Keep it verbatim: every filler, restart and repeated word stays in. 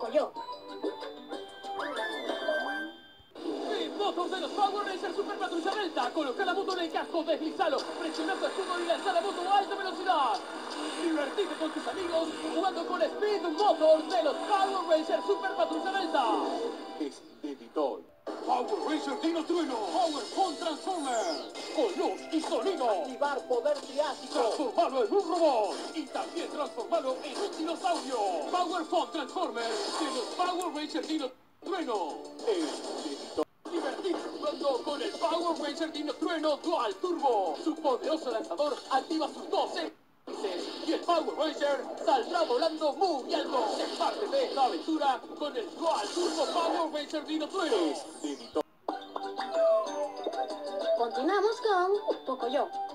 Pocoyo. Motos de los Power Rangers Super Patrulla Delta. Coloca la moto en el casco, deslizalo, presionando el escudo y lanza la moto a alta velocidad. Divertite con tus amigos jugando con Speed Motors de los Power Rangers Super Patrulla Delta. Es editor. Power Ranger Dino Trueno. Power Phone Transformer. Con luz y sonido. Activar poder ciático. Transformarlo en un robot. Y también transformarlo en un dinosaurio. Power Phone Transformer de los Power Ranger Dino Trueno. Es editor. Divertirse jugando con el Power Ranger Dino Trueno Dual Turbo. Su poderoso lanzador activa sus doce y el Power Ranger saldrá volando muy alto. Es parte de esta aventura con el Dual Turbo Power Ranger Dino Trueno. Continuamos con Pocoyo.